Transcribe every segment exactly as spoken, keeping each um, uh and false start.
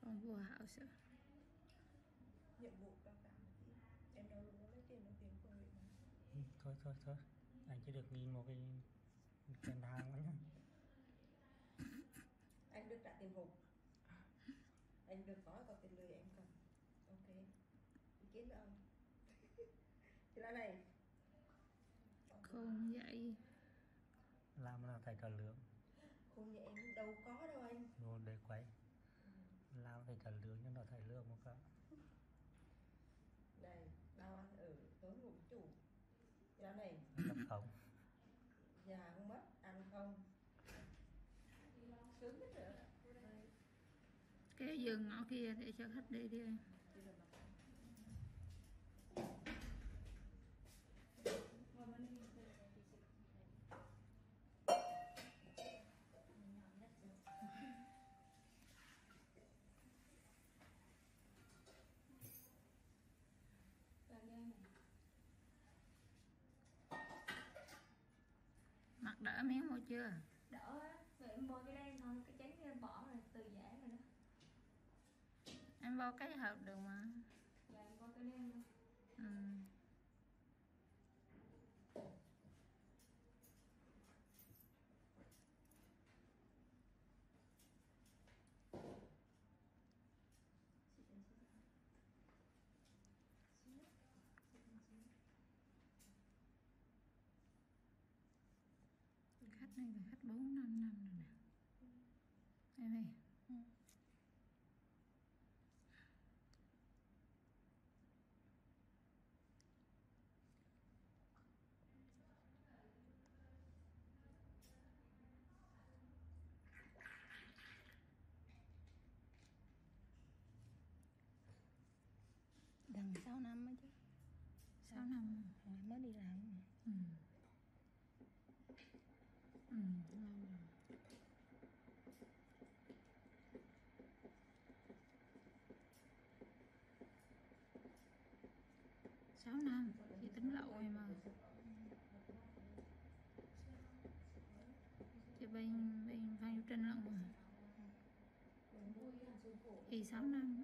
Không vô hảo sợ. Nhiệm vụ cao cả chị. Em đâu có lấy tiền được tiền của mình mà. Ừ, thôi thôi thôi anh chỉ được nghìn một cái tiền hàng nữa nhá. Anh được trả tiền hộp. Anh được có có tiền lười em cầm. Ok. Ý kiến của ông. Thì là này. Không vậy. Làm là phải trả lương. Không như em đâu có đâu anh. Rồi để quay. Làm phải trả lương nhưng nó phải lương một cả. Này, bao ăn ở tối ngủ chủ. Thì là này. Lập không. Già không mất, ăn không. Sướng hết rồi. Cái giường ngõ kia để cho khách đi đi em. Mặt đỡ miếng mua chưa? Đỡ á, vậy em bôi cái đen thôi, cái trắng em bỏ rồi, từ giả rồi đó. Em vô cái hộp được mà. Dạ em bôi cái đen thôi. Ừ. Khách này là khách bốn năm năm rồi nè. Em ơi. Ừ. Gần sáu năm mới chứ. Sáu năm Hồi mới đi làm. Ừ. Ừ, lâu rồi. Sáu năm, chị tính lậu em mà. Chị bên bên Phan Du Trinh lận mà. Thì sáu năm.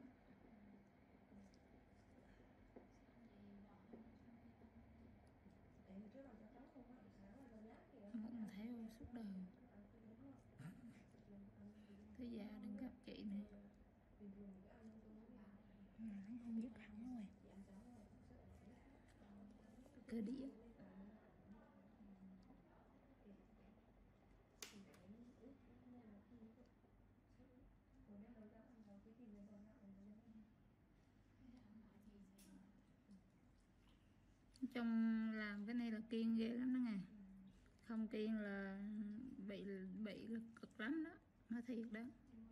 Mụn theo suốt đời. Tới già đừng gặp chị nữa. Ừ, không dứt hẳn rồi. Cơ đĩa. Trong làm cái này là kiêng ghê lắm đó nghe. Không kiêng là bị bị cực lắm đó, nói thiệt đó.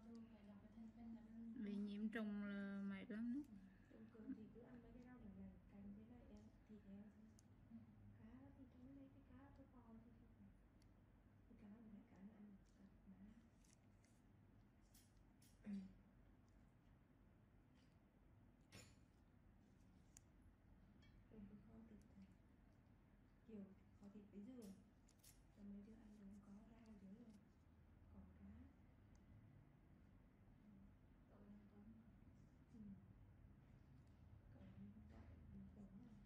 Bị nhiễm trùng là mệt lắm đó. Thì cứ ăn mấy cái rau này canh với lại em thịt em. Cá thì tôi lấy cái cá tôi kho thôi. Cái cá này cá này ăn sạch má. Tôi cứ kho thịt này. Chiều kho thịt với dừa. Cho mấy đứa ăn đúng có rau dưới rồi. Còn cá. Ừ. Còn gọi bình tĩnh rồi.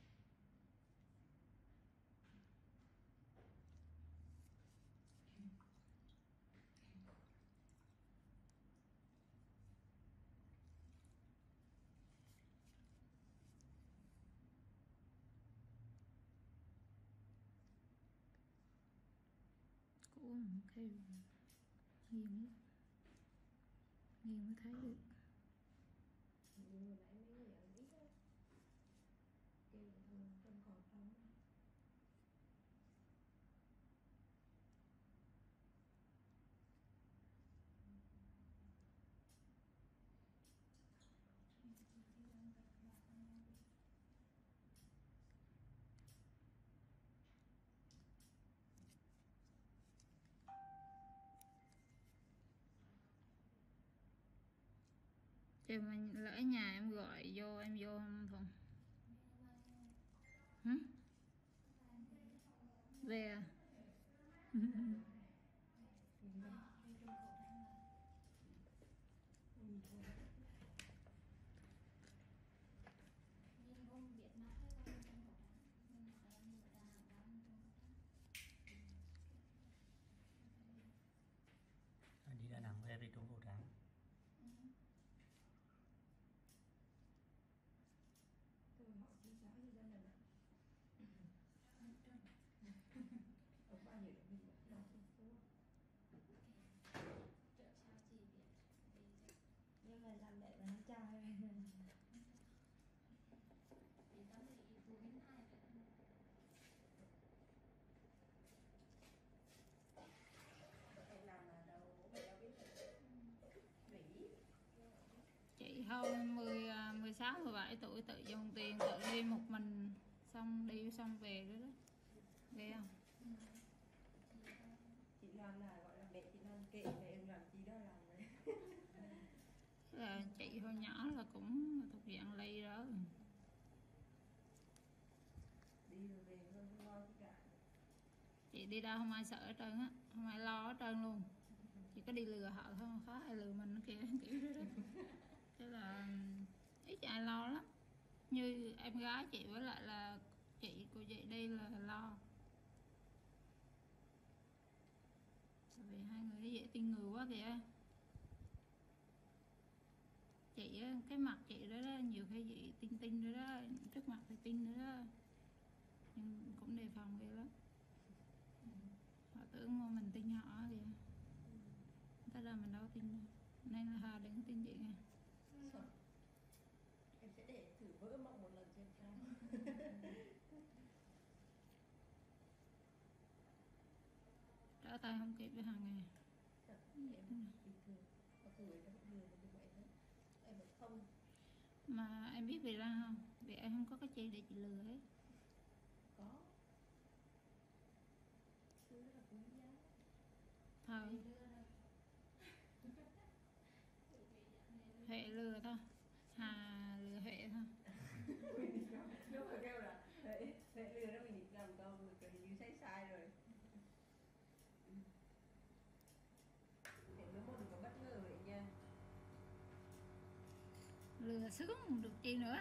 Của kêu nghiêng nghiêng mới thấy được. Nhiều người nãy mấy người ở ít á. Kêu là thường trong còn không. Chứ mà lỡ nhà em gọi vô em vô không Thuận? Hả? Về à? Ừ. em làm là đâu bố mẹ đâu biết được nghỉ Chị thôi mười à, mười sáu mười bảy tuổi tự dùng tiền tự đi một mình, xong đi xong về đó đó, ghê không? chị Loan là gọi là mẹ chị Loan kệ mẹ em làm chi đó làm đấy. Là chị hồi nhỏ là cũng thuộc dạng lây đó, Đi rồi về thôi không lo gì cả. chị đi đâu không ai sợ hết trơn á, không ai lo hết trơn luôn, chỉ có đi lừa họ thôi, không có ai lừa mình kìa kiểu đó, đó. Thế là ít ai lo lắm, như em gái chị với lại là chị của chị đây là lo, vì hai người dễ tin người quá kìa. Chị á, cái mặt chị đó, đó nhiều khi chị tin tin nữa đó, trước mặt thì tin nữa đó, nhưng cũng đề phòng ghê lắm, họ tưởng mình tin họ kìa, thật ra mình đâu có tin đâu. Nên là Hà đừng tin chị nha. Em sẽ để thử vỡ mộng một lần xem sao. Trở tay không kịp với Hằng nè. Em bình thường có tuổi nó cũng lừa được như vậy đấy, em vẫn không. Mà em biết vì sao không? Vì em không có cái chi để chị lừa hết. Có thứ rất là quý giá. Thôi Huệ lừa thôi, Hà lừa Huệ thôi. Lúc mà kêu là Huệ Huệ lừa nó mình làm câu rồi hình như sai sai rồi. Để mới một đừng có bất ngờ vậy nha. Lừa sướng không được chi nữa.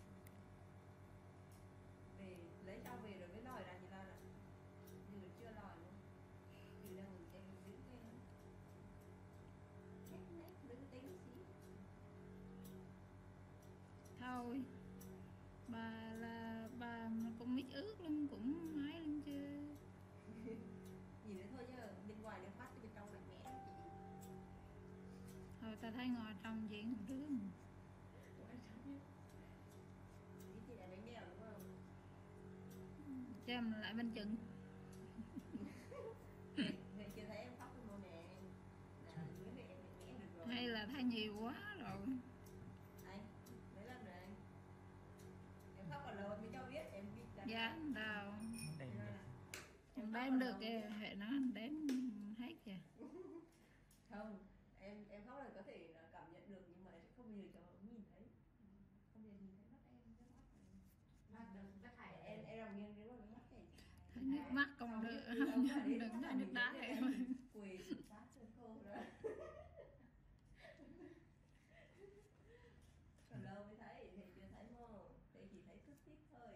Về lấy cho về rồi mới lòi ra chị Loan ạ. Giờ chưa lòi luôn. Giờ đang ngồi xem giữ cái Chết nét giữ tính xí. Thôi bà là bà cũng biết ước lắm, cũng mái lắm chứ. Nhìn nữa thôi chứ bên ngoài nó phát chứ bên trong mạnh mẽ lắm chị. Thôi ta thấy ngoài trong diễn cũng rướng. Ngoài trong ý chị là bánh bèo đúng không? Cho em lại bên chừng. Vậy chưa thấy em khóc không nè. Là dưới này em mạnh mẽ được rồi. Hay là thấy nhiều quá rồi. Anh, mấy lần rồi anh. Em khóc còn lâu mới cho biết em bị đánh. Dạ đâu Đây Thế nè. là em khóc đếm còn được lâu kìa, mới- Huệ nó đếm hết kìa. Không, em em khóc là có thể là cảm nhận được nhưng mà em sẽ không bao giờ cho nhìn thấy. Không bao giờ nhìn thấy mắt em, nước mắt này. Mắt đừng có thải Em em nằm nghiêng đến vào mắt này. Thấy nước mắt còn được, không đừng thấy nước đá vậy thôi. Quỳ sát trên cô rồi. Còn lâu mới thấy thì chưa thấy không? Thì chỉ thấy chút ít thôi.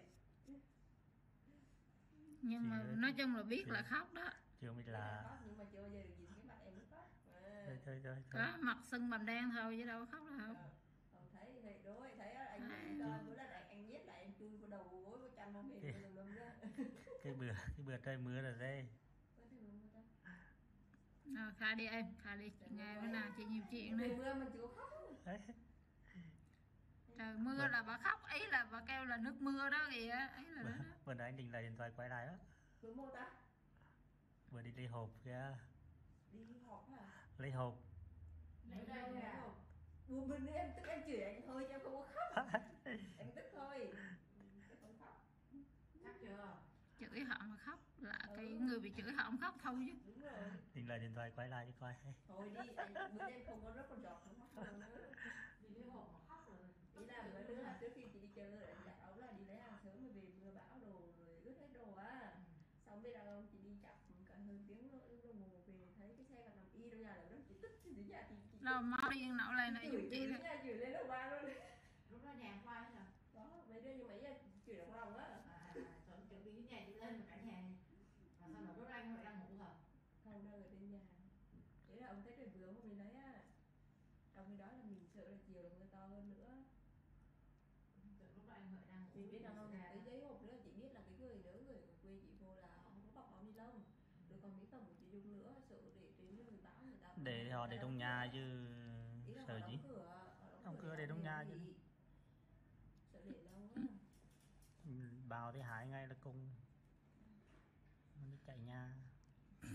Nhưng mà Chị ơi, nói chung là biết chị- là khóc đó. Chưa biết Biết là là khóc nhưng mà chưa bao giờ được nhìn cái mặt em lúc khóc. À. thôi thôi thôi thôi. Có mặt sưng bầm đen thôi chứ đâu có khóc đâu. Ờ, không thấy thì đối thấy á, anh À. nghĩ coi mỗi lần anh anh nhét lại em chui vào đầu vào gối vào chăn vào mền vào lùm ra. Cái bữa cái bữa trời mưa rồi đây. Có thể mưa ta. Ờ, Kha đi em, Kha đi, chị nghe bữa nào chị nhiều chuyện Trời đây. mưa mình chưa có khóc. Đấy. Trời mưa là bà khóc, ý là bà kêu là nước mưa đó kìa, ý là đó đó. Vừa nãy anh định lại điện thoại quay lại á. Vừa mô ta? Vừa đi lấy hộp kìa. Đi họp hả? Lấy hộp. Lấy đâu lấy hộp? Buồn mình em tức em chửi anh thôi chứ em không có khóc. Em tức thôi. Em không khóc. chắc chưa? Chửi họ mà khóc là cái người bị chửi họ không khóc thôi chứ. Đúng rồi. Định lại điện thoại quay lại cho coi. Thôi đi, anh bữa em không có rớt con giọt không khóc đâu nữa. Đi lấy hộp mà khóc rồi. Ý là bữa nữa là trước khi chị đi chơi rồi anh dặn ông là đi lấy hàng sớm rồi về mưa bão đồ rồi ướt hết đồ á. Xong biết đâu chị đi chậm cả hơn tiếng nữa đồng hồ về thấy cái xe còn nằm y trong nhà là nó chị tức thì đến nhà thì chị Đâu mau đi nậu lên này giúp chửi chị chửi đó. đến nhà chửi lên đầu ba luôn. Lúc đó nhà khoai hết rồi. Đó mấy đứa nhưng mà ý là chửi đồng lòng á. À, chuẩn chuẩn bị cái nhà chị lên cả nhà. Mà sao mà lúc đó anh hội đang ngủ hả? Không đang ở trên nhà. Thế là ông thấy trời vừa hôm mình lấy á. Trong khi đó là mình sợ là chiều là mưa to hơn nữa. Tưởng lúc đó anh hội đang ngủ. Chị biết đâu không, Ra cái đó. giấy hộp nữa chị biết là cái người nữ người ở quê chị vô là họ không có bọc áo ni lông. Rồi còn miếng tầm của chị Dung nữa, sợ để trên người bão người ta. Để họ để trong nhà chứ Ý là họ sợ đóng gì. cửa, họ đóng Đóng cửa để trong nhà chứ. Sợ để lâu quá. Bảo thì Hải ngay là cùng nó đi chạy nhà. Ừ,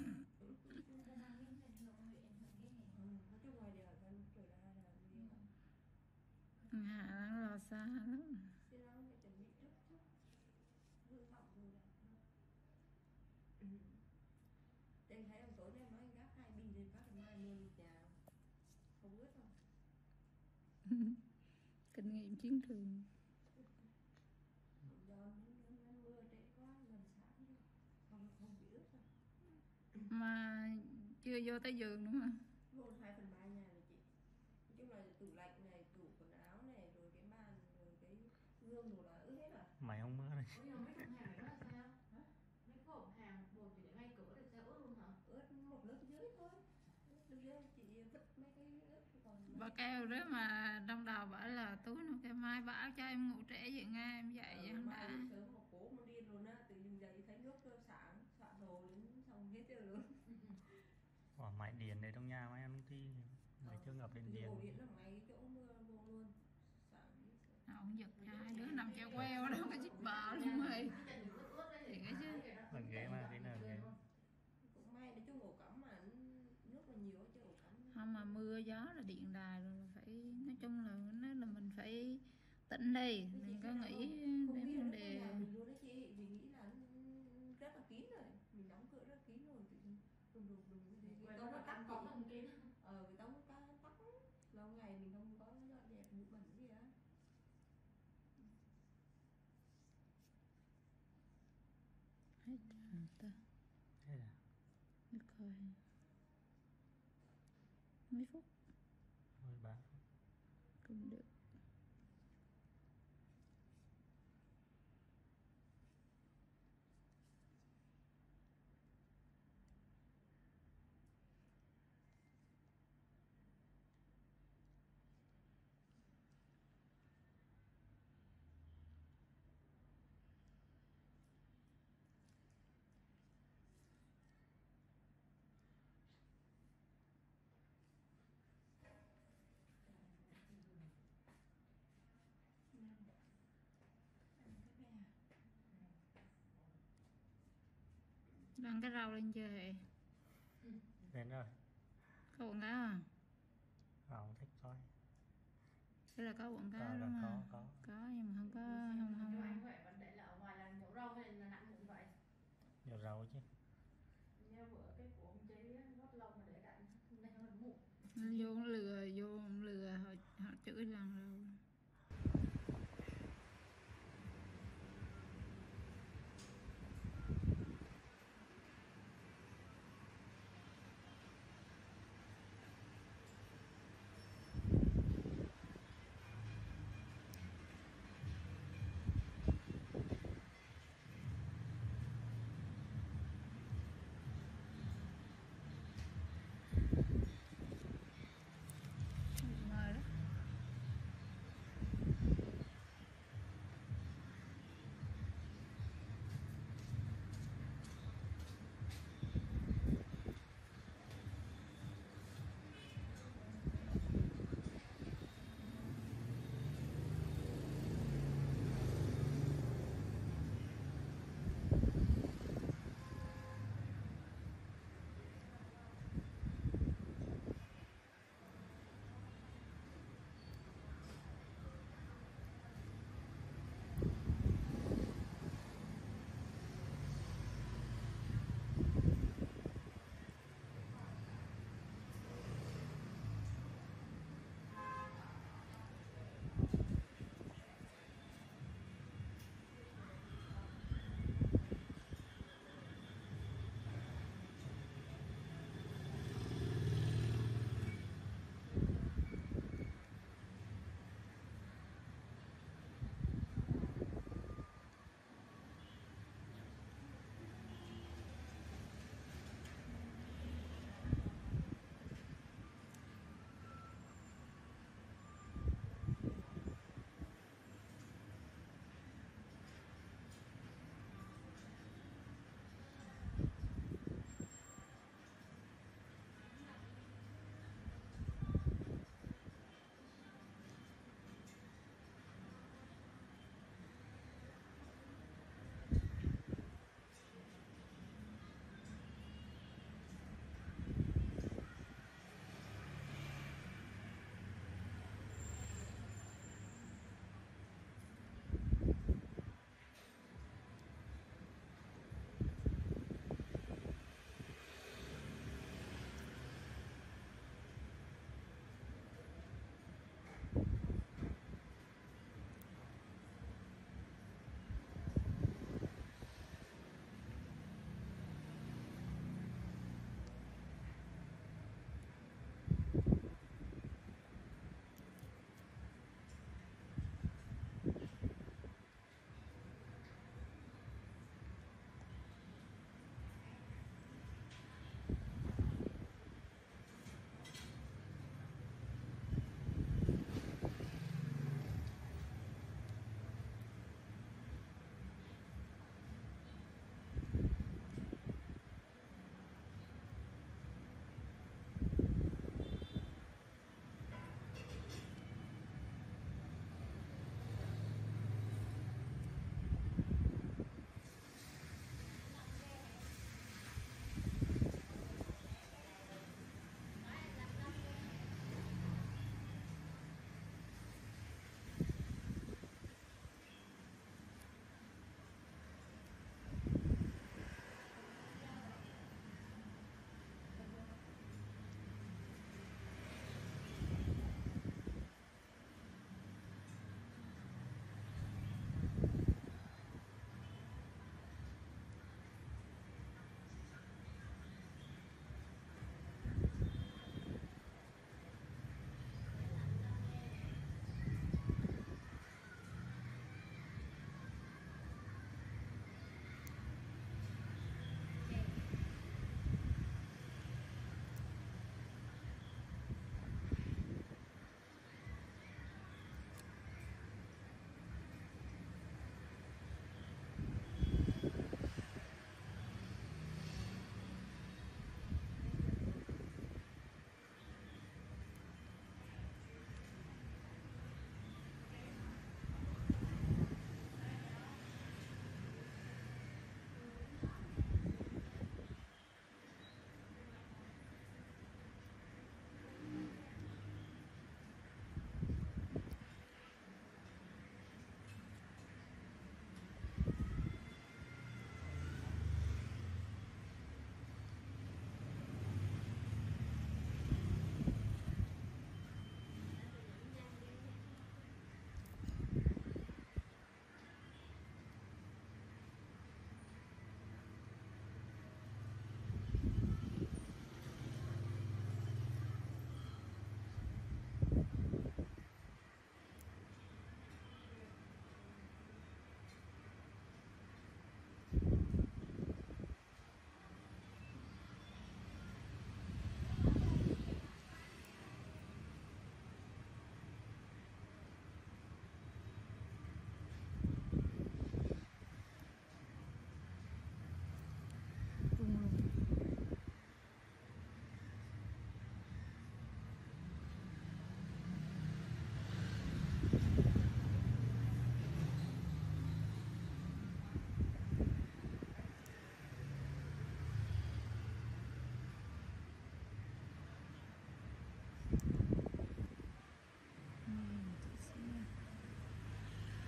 nói chung ngoài đời vẫn trở ra là nhiều. Hạ đang lo xa lắm. Thế nó phải chuẩn bị trước chứ. Hư hỏng rồi là ừ. Anh thấy ông tối nay nói anh gác hai bình lên phát mai mua nhà không ướt không? Kinh nghiệm chiến trường. Do nó mưa trễ quá gần sáng đi. Không không bị ướt đâu. Mà chưa vô tới giường nữa mà. Vô hai phần ba nhà rồi chị. Nói chung là tủ lạnh này, tủ quần áo này, rồi cái bàn, rồi cái gương đồ là ướt hết rồi. Mày không mưa này. Ủa nhưng mà mấy cục hàng này nó là sao? Hả? Mấy cục hàng bột chỉ để ngay cửa được sao ướt luôn hả? Ướt một lớp dưới thôi. Lớp dưới chị vứt mấy cái ướt còn Bà kêu đó mà trong đầu bảo là Tú nó kêu mai bảo cho em ngủ trễ vậy nghe em dậy ờ, vậy không mai đã. đi sớm một cố nó điên luôn á, tự dưng dậy thấy nước sáng, soạn đồ đến xong hết trơn luôn. Ủa, mày điền để trong nhà mày ăn thì mày chưa ngập đến điền. Ổ điện là ngay cái chỗ mưa vô luôn. Sáng đi sớm. Nó ông giật cho hai đứa nằm treo queo đó cái chiếc bò luôn rồi. Thì cái chứ. Là ghế mà cái nào ghế. Cũng may nói chung ổ cắm mà nước là nhiều chứ ổ cắm. Không mà mưa gió là điện đài rồi là phải nói chung là nó là mình phải tỉnh đi, mình có nghĩ không đến biết vấn nó đề. nhà mình luôn đó chị, mình nghĩ là rất là kín rồi, mình đóng cửa rất kín rồi, tự nhiên đùng đùng đùng cái gì cái tông nó tắt có chị. không kín. Ờ cái tông nó tắt tắt lâu ngày mình không có dọn dẹp bụi bẩn gì á. Hết rồi ta. Thế là Để coi mấy phút mười ba. cũng được. Đăng cái rau lên chơi. Đến rồi. Có quảng cáo à? Không thích coi. Thế là có quảng cáo Có, đúng có, không? có. Có nhưng mà không có không không. Anh Huệ vẫn để là ở ngoài là nhổ rau hay là nặng như vậy? Nhiều rau chứ. Như bữa cái của ông chế gót lâu mà để đạn đây nó mụn. Nó vô nó lừa vô lừa họ họ chửi lần rồi.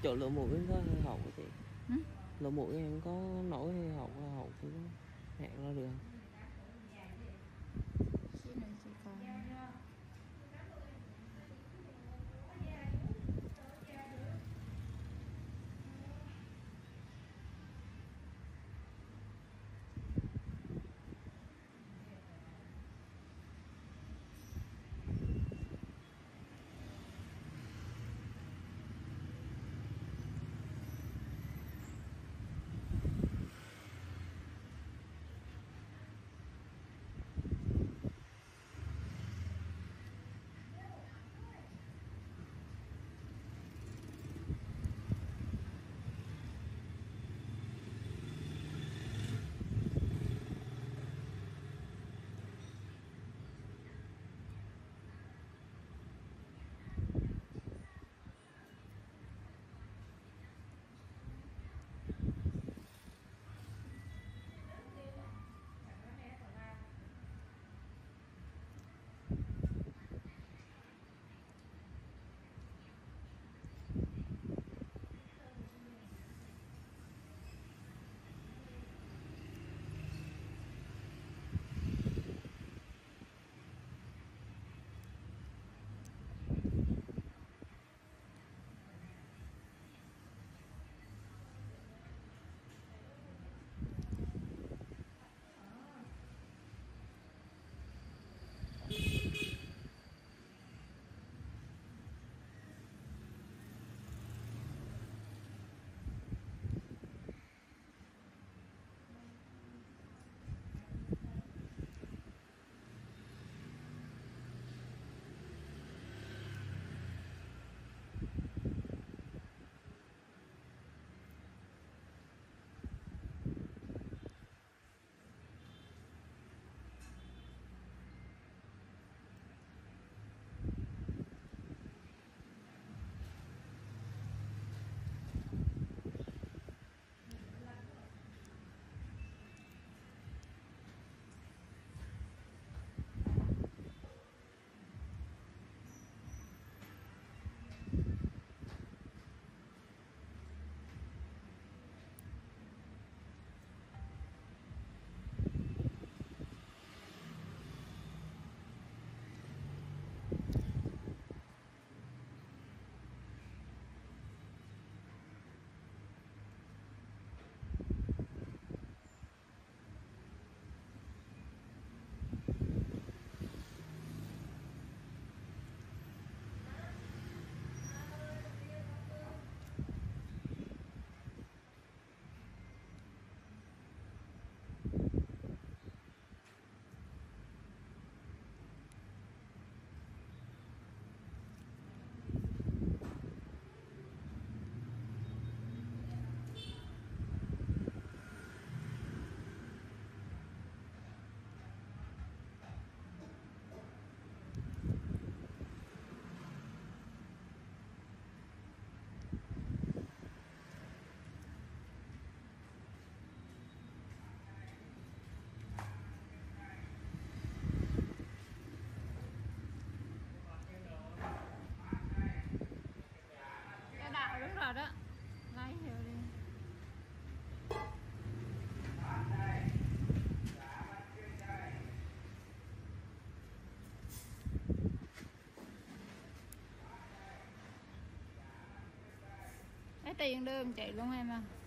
chỗ lỗ mũi có hơi hậu của chị. Ừ? Lỗ mũi em có nổi hơi hậu hậu cũng hẹn ra được. Xíu nữa chị coi. Cái đạo đúng rồi đó. Lấy hiệu đi. Lấy tiền đưa chị luôn em à.